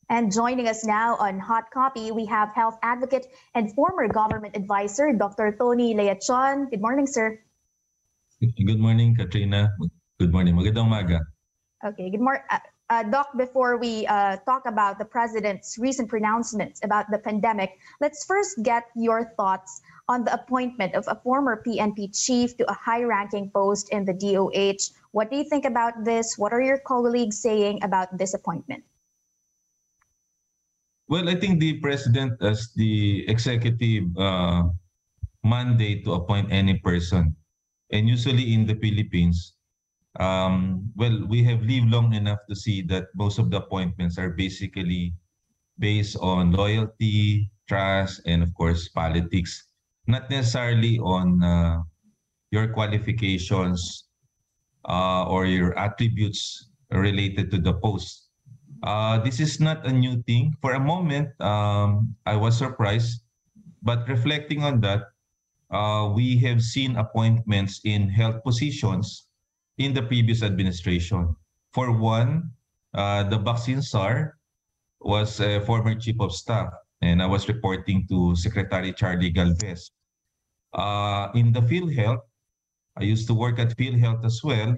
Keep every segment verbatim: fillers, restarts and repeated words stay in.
And joining us now on Hot Copy, we have health advocate and former government advisor, Doctor Tony Leachon. Good morning, sir. Good morning, Katrina. Good morning. Magandang umaga. Okay, good morning. Uh, uh, Doc, before we uh, talk about the president's recent pronouncements about the pandemic, let's first get your thoughts on the appointment of a former P N P chief to a high-ranking post in the D O H. What do you think about this? What are your colleagues saying about this appointment? Well, I think the president has the executive uh, mandate to appoint any person. And usually in the Philippines, um, well, we have lived long enough to see that most of the appointments are basically based on loyalty, trust, and of course, politics, not necessarily on uh, your qualifications uh, or your attributes related to the post. Uh, this is not a new thing. For a moment, um, I was surprised, but reflecting on that, uh, we have seen appointments in health positions in the previous administration. For one, uh, the vaccine czar was a former chief of staff, and I was reporting to Secretary Charlie Galvez. Uh, in the PhilHealth, I used to work at PhilHealth as well.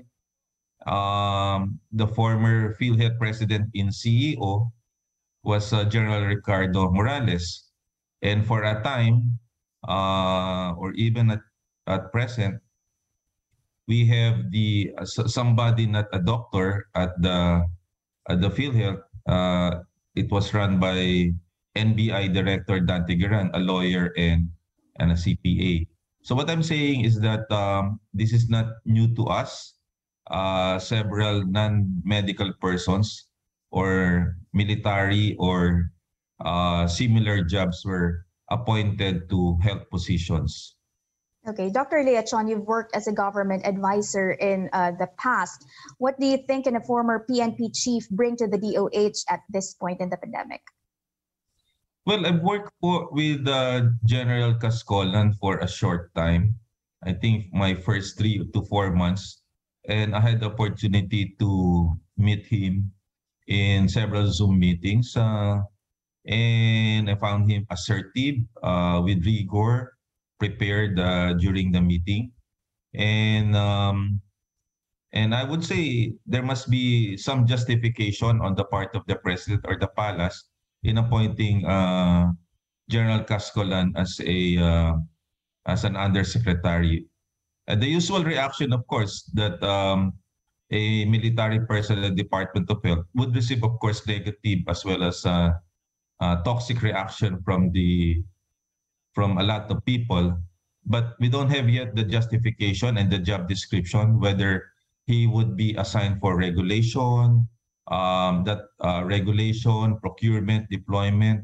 Um, the former PhilHealth president in C E O was uh, General Ricardo Morales. And for a time, uh, or even at, at present, we have the uh, somebody not a doctor at the at the PhilHealth. Uh, it was run by N B I Director Dante Gueran, a lawyer and and a C P A. So what I'm saying is that um, this is not new to us. Uh, several non-medical persons or military or uh, similar jobs were appointed to health positions. Okay, Doctor Leachon, you've worked as a government advisor in uh, the past. What do you think can a former P N P chief bring to the D O H at this point in the pandemic? Well, I've worked for, with uh, General Cascolan for a short time. I think my first three to four months. And I had the opportunity to meet him in several Zoom meetings. Uh, and I found him assertive, uh, with rigor, prepared uh, during the meeting. And um, and I would say there must be some justification on the part of the president or the palace in appointing uh, General Cascolan as a uh, as an undersecretary. Uh, the usual reaction, of course, that um, a military person at the Department of Health would receive, of course, negative as well as uh, uh, toxic reaction from the from a lot of people. But we don't have yet the justification and the job description, whether he would be assigned for regulation, um, that uh, regulation, procurement, deployment,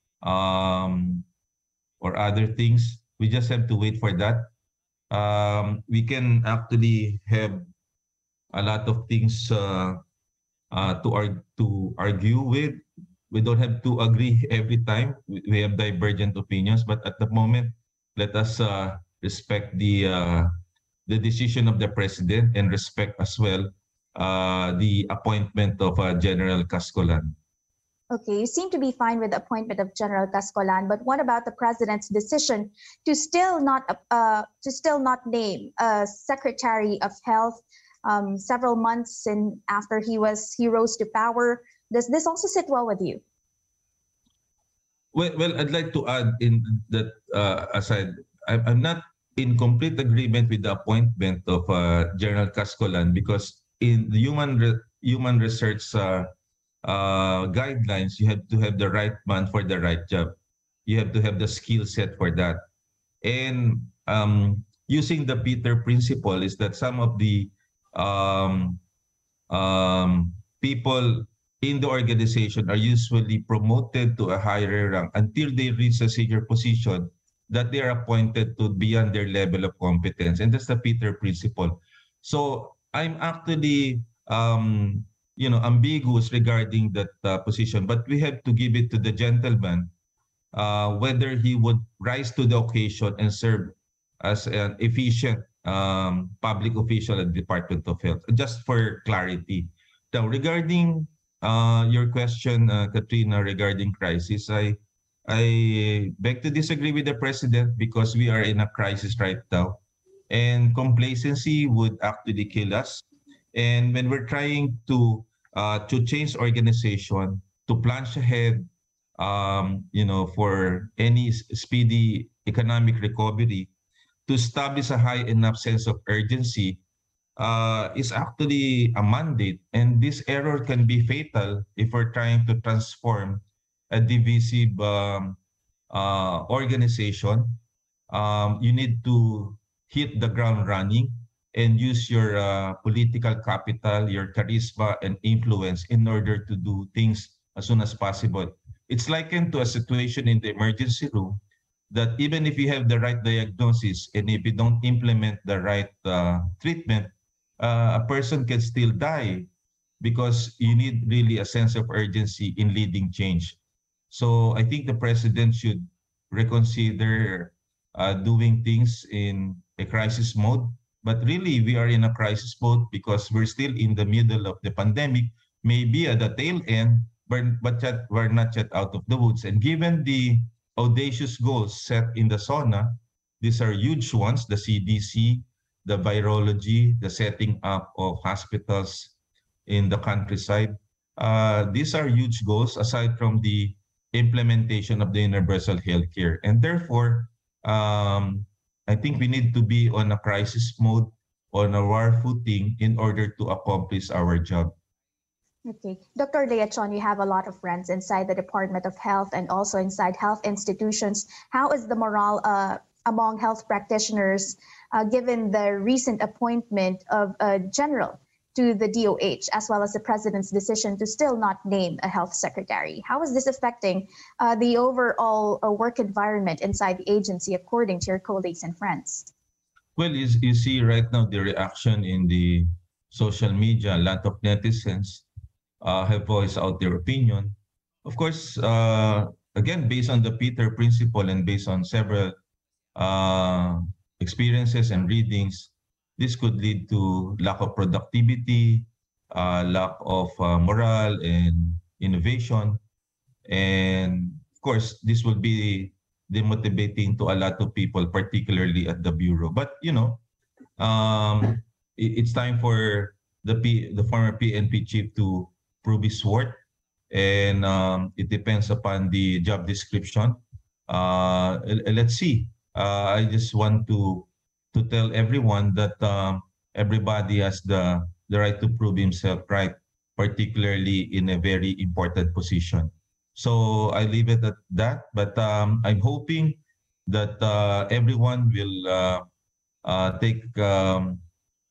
um, or other things. We just have to wait for that. Um, we can actually have a lot of things uh, uh, to, arg- to argue with. We don't have to agree every time. We we have divergent opinions, but at the moment, let us uh, respect the uh, the decision of the president and respect as well uh, the appointment of uh, General Cascolan. Okay, you seem to be fine with the appointment of General Cascolan, but what about the president's decision to still not uh, to still not name a Secretary of Health um, several months in after he was he rose to power? Does this also sit well with you? Well, well, I'd like to add in that uh, aside, I'm, I'm not in complete agreement with the appointment of uh, General Cascolan because in the human re- human research uh, uh, guidelines, you have to have the right man for the right job. You have to have the skill set for that. And um, using the Peter principle is that some of the um, um, people in the organization are usually promoted to a higher rank until they reach a senior position that they are appointed to beyond their level of competence. And that's the Peter principle. So I'm actually, um, you know, ambiguous regarding that uh, position, but we have to give it to the gentleman uh, whether he would rise to the occasion and serve as an efficient um, public official at the Department of Health. Just for clarity. Now, regarding uh, your question, uh, Katrina, regarding crisis, I I beg to disagree with the president because we are in a crisis right now, and complacency would actually kill us. And when we're trying to uh, to change organization, to plunge ahead, um, you know, for any s- speedy economic recovery, to establish a high enough sense of urgency uh, is actually a mandate. And this error can be fatal if we're trying to transform a divisive um, uh, organization. Um, you need to hit the ground running and use your uh, political capital, your charisma and influence in order to do things as soon as possible. It's likened to a situation in the emergency room that even if you have the right diagnosis and if you don't implement the right uh, treatment, uh, a person can still die because you need really a sense of urgency in leading change. So I think the president should reconsider uh, doing things in a crisis mode. But really, we are in a crisis mode because we're still in the middle of the pandemic, maybe at the tail end, but, but yet we're not yet out of the woods. And given the audacious goals set in the SONA, these are huge ones, the C D C, the virology, the setting up of hospitals in the countryside. Uh, these are huge goals aside from the implementation of the universal healthcare. And therefore, um, I think we need to be on a crisis mode, on a war footing in order to accomplish our job. Okay. doctor Leachon, you have a lot of friends inside the Department of Health and also inside health institutions. How is the morale uh, among health practitioners uh, given the recent appointment of a general to the D O H, as well as the president's decision to still not name a health secretary? How is this affecting uh, the overall uh, work environment inside the agency, according to your colleagues and friends? Well, you, you see right now the reaction in the social media, a lot of netizens uh, have voiced out their opinion. Of course, uh, again, based on the Peter principle and based on several uh, experiences and readings, this could lead to lack of productivity, uh, lack of uh, morale and innovation. And of course, this will be demotivating to a lot of people, particularly at the Bureau. But, you know, um, it, it's time for the P, the former P N P chief to prove his worth, and um, it depends upon the job description. Uh, let's see. Uh, I just want to to tell everyone that um, everybody has the the right to prove himself right, particularly in a very important position. So I leave it at that. But um, I'm hoping that uh, everyone will uh, uh, take um,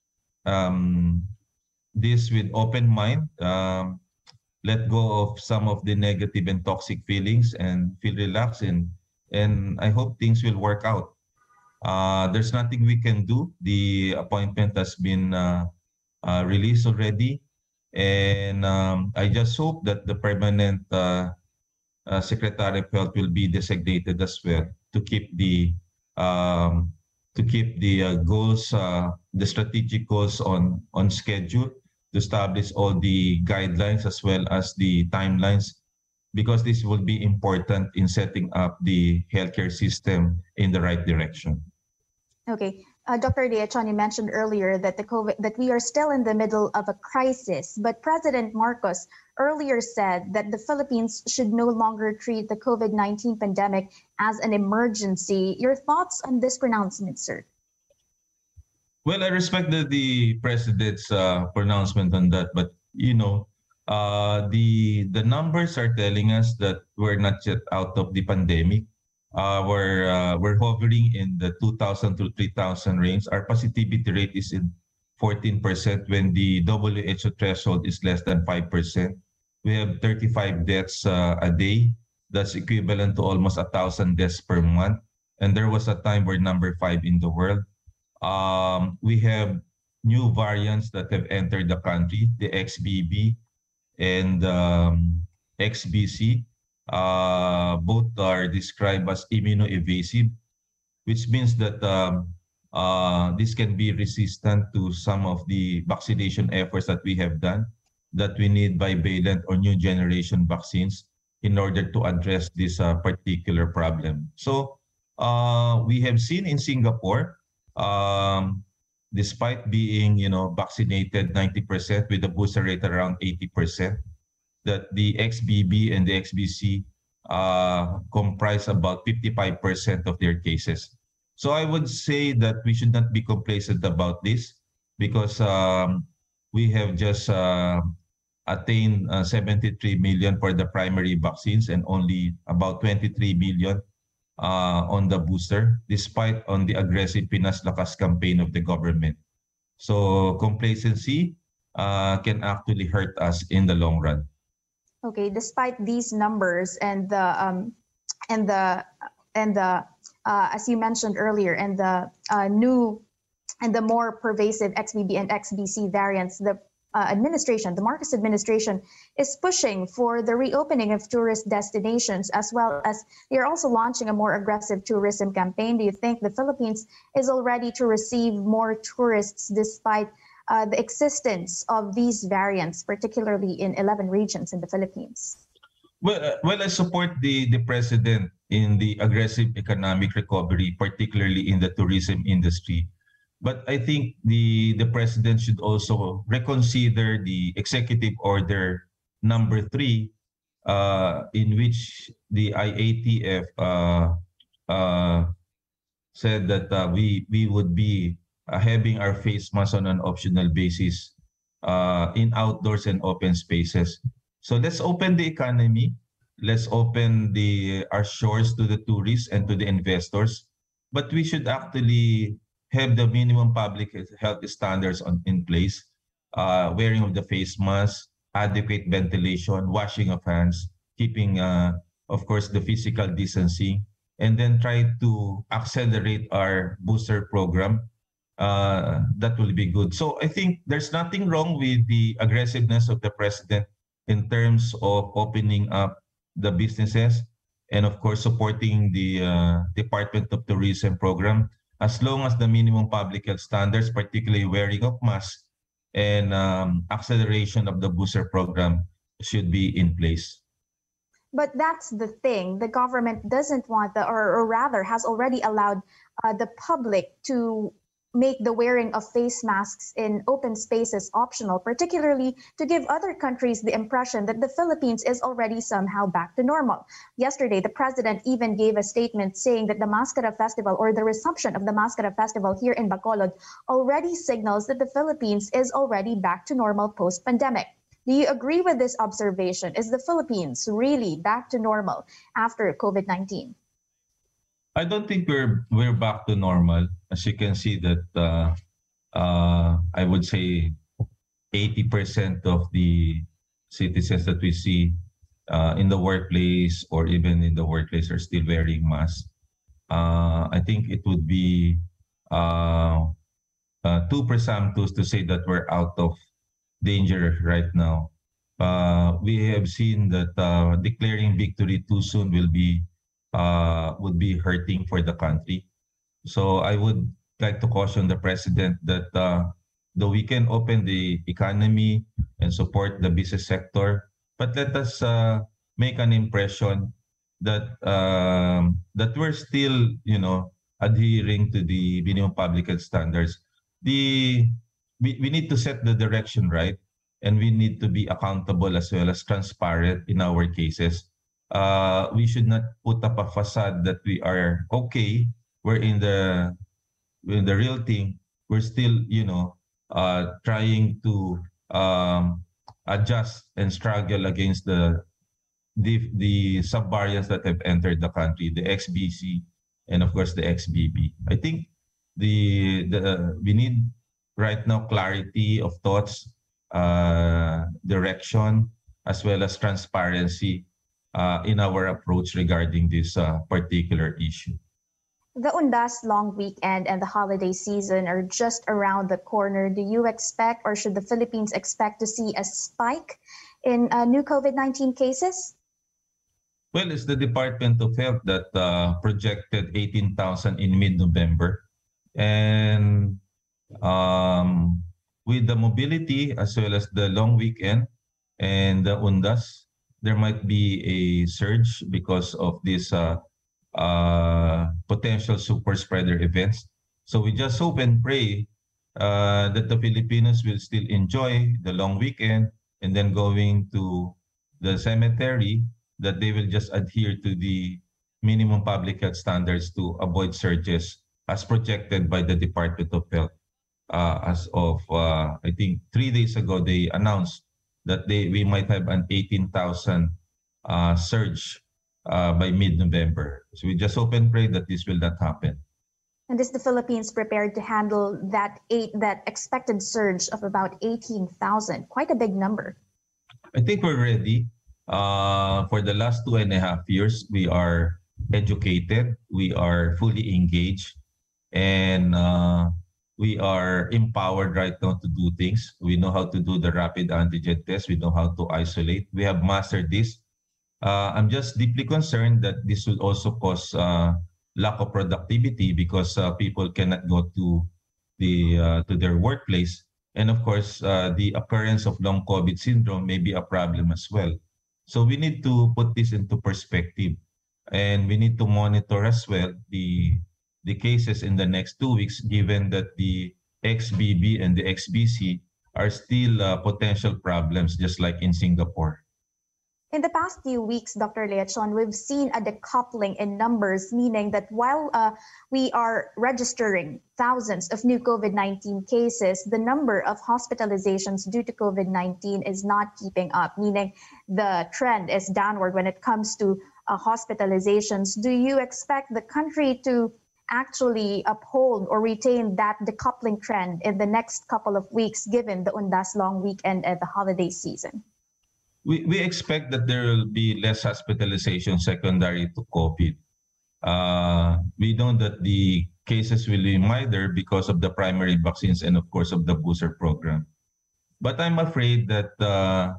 um, this with open mind. Um, let go of some of the negative and toxic feelings and feel relaxed, and and I hope things will work out. Uh, there's nothing we can do. The appointment has been uh, uh, released already, and um, I just hope that the permanent uh, uh, Secretary of Health will be designated as well to keep the um, to keep the uh, goals, uh, the strategic goals on on schedule, to establish all the guidelines as well as the timelines, because this will be important in setting up the healthcare system in the right direction. Okay. Uh, doctor Leachon, you mentioned earlier that the COVID, that we are still in the middle of a crisis, but President Marcos earlier said that the Philippines should no longer treat the COVID nineteen pandemic as an emergency. Your thoughts on this pronouncement, sir? Well, I respect the, the president's uh, pronouncement on that, but you know, uh, the the numbers are telling us that we're not yet out of the pandemic. Uh, we're uh, we're hovering in the two thousand to three thousand range. Our positivity rate is in fourteen percent when the W H O threshold is less than five percent. We have thirty-five deaths uh, a day. That's equivalent to almost a thousand deaths per month. And there was a time we're number five in the world. Um, we have new variants that have entered the country, the X B B and um, X B C. Uh, both are described as immunoevasive, which means that um, uh, this can be resistant to some of the vaccination efforts that we have done. that we need bivalent or new generation vaccines in order to address this uh, particular problem. So uh, we have seen in Singapore, um, despite being, you know, vaccinated ninety percent with a booster rate around eighty percent, that the X B B and the X B C uh, comprise about fifty-five percent of their cases. So I would say that we should not be complacent about this because um, we have just uh, attained uh, seventy-three million for the primary vaccines and only about twenty-three million uh, on the booster, despite on the aggressive Pinas Lakas campaign of the government. So complacency uh, can actually hurt us in the long run. Okay, despite these numbers and the um, and the and the uh, as you mentioned earlier, and the uh, new and the more pervasive X B B and X B C variants, the uh, administration, the Marcos administration, is pushing for the reopening of tourist destinations, as well as they are also launching a more aggressive tourism campaign. Do you think the Philippines is all ready to receive more tourists despite Uh, the existence of these variants, particularly in eleven regions in the Philippines? Well, uh, well, I support the, the president in the aggressive economic recovery, particularly in the tourism industry. But I think the, the president should also reconsider the executive order number three, uh, in which the I A T F uh, uh, said that uh, we, we would be Uh, having our face mask on an optional basis uh, in outdoors and open spaces. So let's open the economy. Let's open the our shores to the tourists and to the investors. But we should actually have the minimum public health standards on, in place. Uh, wearing of the face mask, adequate ventilation, washing of hands, keeping, uh, of course, the physical distancing, and then try to accelerate our booster program. Uh, that will be good. So I think there's nothing wrong with the aggressiveness of the president in terms of opening up the businesses and of course supporting the uh, Department of Tourism program, as long as the minimum public health standards, particularly wearing of masks and um, acceleration of the booster program, should be in place. But that's the thing. The government doesn't want the, or, or rather has already allowed uh, the public to make the wearing of face masks in open spaces optional, particularly to give other countries the impression that the Philippines is already somehow back to normal. Yesterday, the president even gave a statement saying that the Mascara Festival, or the resumption of the Mascara Festival here in Bacolod, already signals that the Philippines is already back to normal post-pandemic. Do you agree with this observation? Is the Philippines really back to normal after COVID nineteen? I don't think we're we're back to normal. As you can see that uh, uh, I would say eighty percent of the citizens that we see uh, in the workplace or even in the workplace are still wearing masks. Uh, I think it would be uh, uh, too presumptuous to say that we're out of danger right now. Uh, we have seen that uh, declaring victory too soon will be uh, would be hurting for the country. So I would like to caution the president that uh, though we can open the economy and support the business sector, but let us uh, make an impression that um, that we're still, you know, adhering to the minimum public health standards. The we, we need to set the direction right, and we need to be accountable as well as transparent in our cases. Uh, we should not put up a facade that we are okay. We're in the in the real thing. We're still, you know, uh, trying to um, adjust and struggle against the the the sub-variants that have entered the country, the X B C and of course the X B B. I think the the we need right now clarity of thoughts, uh, direction, as well as transparency Uh, in our approach regarding this uh, particular issue. The Undas long weekend and the holiday season are just around the corner. Do you expect, or should the Philippines expect to see a spike in uh, new COVID nineteen cases? Well, it's the Department of Health that uh, projected eighteen thousand in mid-November. And um, with the mobility as well as the long weekend, and the Undas, there might be a surge because of this uh, uh, potential super spreader events. So we just hope and pray uh, that the Filipinos will still enjoy the long weekend and then going to the cemetery, that they will just adhere to the minimum public health standards to avoid surges as projected by the Department of Health. Uh, as of, uh, I think, three days ago, they announced that they we might have an eighteen thousand uh, surge uh, by mid-November. So we just hope and pray that this will not happen. And is the Philippines prepared to handle that eight that expected surge of about eighteen thousand? Quite a big number. I think we're ready. Uh, for the last two and a half years, we are educated, we are fully engaged, and uh, we are empowered right now to do things. We know how to do the rapid antigen test. We know how to isolate. We have mastered this. Uh, I'm just deeply concerned that this will also cause uh, lack of productivity because uh, people cannot go to the uh, to their workplace. And of course, uh, the occurrence of long COVID syndrome may be a problem as well. So we need to put this into perspective, and we need to monitor as well the the cases in the next two weeks, given that the X B B and the X B C are still uh, potential problems, just like in Singapore. In the past few weeks, Doctor Leachon, we've seen a decoupling in numbers, meaning that while uh, we are registering thousands of new COVID nineteen cases, the number of hospitalizations due to COVID nineteen is not keeping up, meaning the trend is downward when it comes to uh, hospitalizations. Do you expect the country to actually uphold or retain that decoupling trend in the next couple of weeks, given the Undas long weekend and the holiday season? We, we expect that there will be less hospitalization secondary to COVID. Uh, we know that the cases will be milder because of the primary vaccines and, of course, of the booster program. But I'm afraid that uh,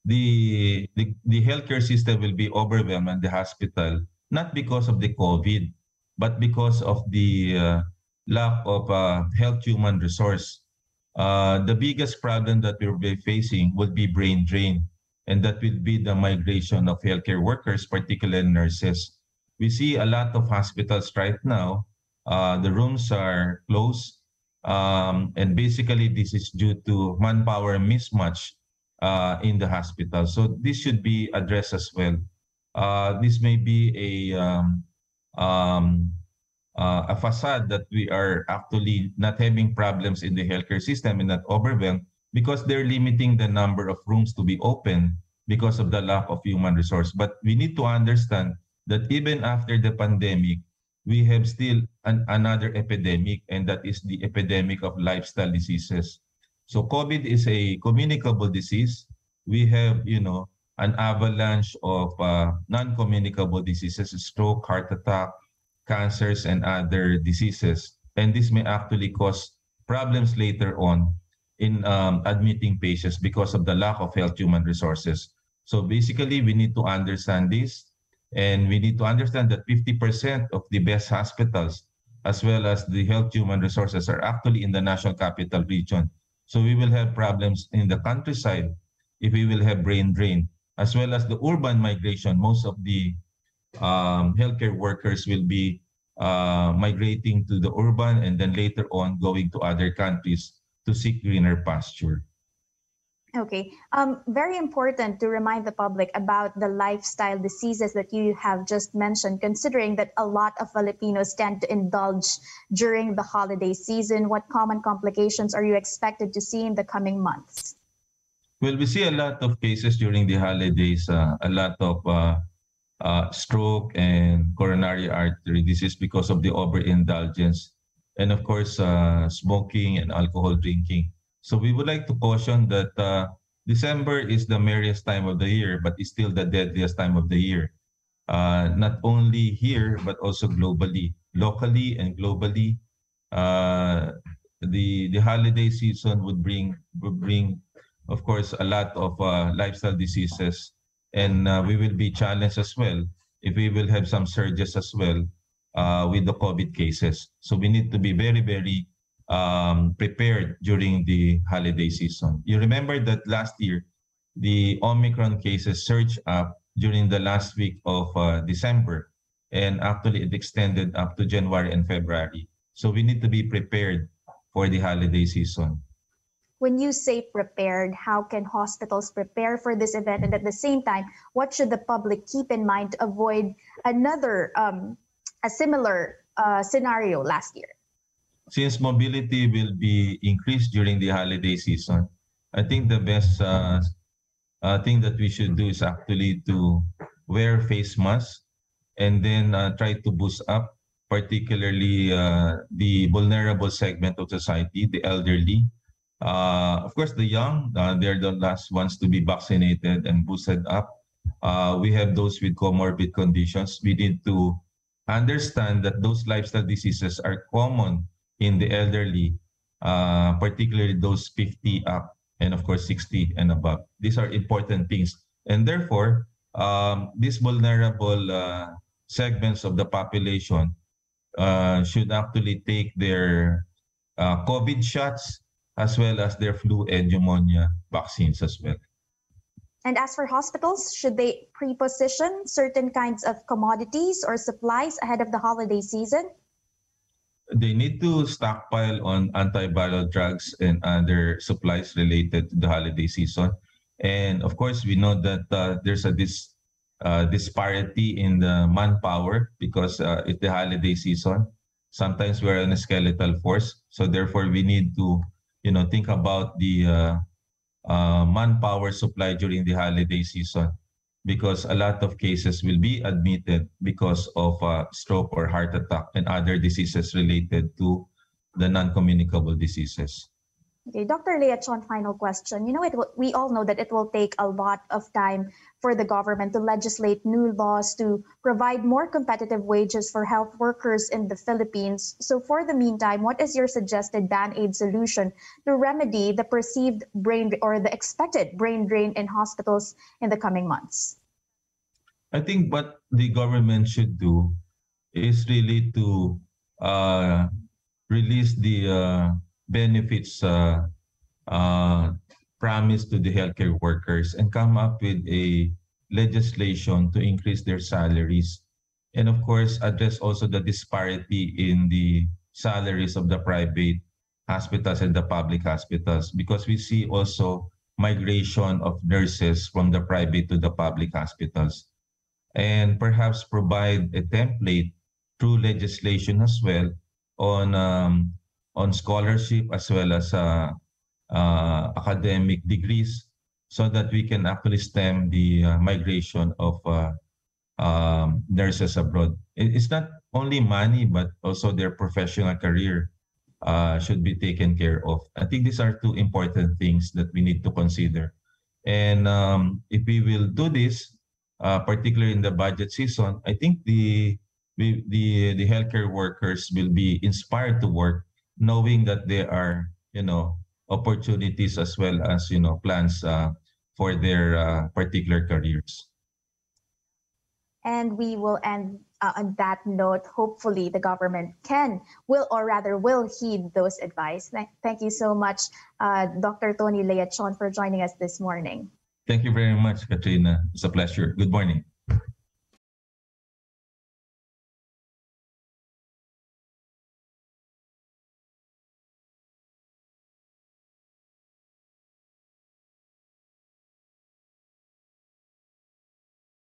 the, the, the healthcare system will be overwhelmed in the hospital, not because of the COVID, but because of the uh, lack of uh, health human resource. Uh, the biggest problem that we'll be facing will be brain drain. And that will be the migration of healthcare workers, particularly nurses. We see a lot of hospitals right now. Uh, the rooms are closed. Um, and basically, this is due to manpower mismatch uh, in the hospital. So this should be addressed as well. Uh, this may be a, um, um, uh, a facade that we are actually not having problems in the healthcare system and not overwhelmed, because they're limiting the number of rooms to be open because of the lack of human resource. But we need to understand that even after the pandemic, we have still an, another epidemic, and that is the epidemic of lifestyle diseases. So COVID is a communicable disease. We have, you know, an avalanche of uh, non-communicable diseases, stroke, heart attack, cancers, and other diseases. And this may actually cause problems later on in um, admitting patients because of the lack of health human resources. So basically, we need to understand this, and we need to understand that fifty percent of the best hospitals, as well as the health human resources, are actually in the National Capital Region. So we will have problems in the countryside if we will have brain drain, as well as the urban migration. Most of the um, healthcare workers will be uh, migrating to the urban and then later on going to other countries to seek greener pasture. Okay. Um, very important to remind the public about the lifestyle diseases that you have just mentioned, considering that a lot of Filipinos tend to indulge during the holiday season. What common complications are you expected to see in the coming months? Well, we see a lot of cases during the holidays, uh, a lot of uh, uh, stroke and coronary artery disease because of the overindulgence. And of course, uh, smoking and alcohol drinking. So we would like to caution that uh, December is the merriest time of the year, but it's still the deadliest time of the year. Uh, not only here, but also globally, locally and globally. Uh, the the holiday season would bring would bring, of course, a lot of uh, lifestyle diseases, and uh, we will be challenged as well if we will have some surges as well uh, with the COVID cases. So we need to be very, very um, prepared during the holiday season. You remember that last year, the Omicron cases surged up during the last week of uh, December, and actually it extended up to January and February. So we need to be prepared for the holiday season. When you say prepared, how can hospitals prepare for this event? And at the same time, what should the public keep in mind to avoid another, um, a similar uh, scenario last year? Since mobility will be increased during the holiday season, I think the best uh, uh, thing that we should do is actually to wear face masks and then uh, try to boost up, particularly uh, the vulnerable segment of society, the elderly. Uh, of course, the young, uh, they're the last ones to be vaccinated and boosted up. Uh, we have those with comorbid conditions. We need to understand that those lifestyle diseases are common in the elderly, uh, particularly those fifty up and of course sixty and above. These are important things. And therefore, um, these vulnerable uh, segments of the population uh, should actually take their uh, COVID shots as well as their flu and pneumonia vaccines as well. And as for hospitals, should they pre-position certain kinds of commodities or supplies ahead of the holiday season? They need to stockpile on antiviral drugs and other supplies related to the holiday season. And of course, we know that uh, there's a dis, uh, disparity in the manpower because uh, it's the holiday season. Sometimes we're in a skeletal force. So therefore, we need to you know, think about the uh, uh, manpower supply during the holiday season because a lot of cases will be admitted because of uh, stroke or heart attack and other diseases related to the non-communicable diseases. Okay, Doctor Lea Chon, final question. You know, it will, we all know that it will take a lot of time for the government to legislate new laws to provide more competitive wages for health workers in the Philippines. So for the meantime, what is your suggested Band-Aid solution to remedy the perceived brain or the expected brain drain in hospitals in the coming months? I think what the government should do is really to uh, release the uh, benefits uh, uh, promised to the healthcare workers and come up with a legislation to increase their salaries. And of course, address also the disparity in the salaries of the private hospitals and the public hospitals because we see also migration of nurses from the private to the public hospitals. And perhaps provide a template through legislation as well on um, on scholarship as well as uh, uh, academic degrees so that we can actually stem the uh, migration of uh, um, nurses abroad. It's not only money, but also their professional career uh, should be taken care of. I think these are two important things that we need to consider. And um, if we will do this, uh, particularly in the budget season, I think the, the, the healthcare workers will be inspired to work knowing that there are, you know, opportunities as well as, you know, plans uh, for their uh, particular careers. And we will end uh, on that note. Hopefully the government can, will, or rather will heed those advice. Th thank you so much, uh, Doctor Tony Lea Chon, for joining us this morning. Thank you very much, Katrina. It's a pleasure. Good morning.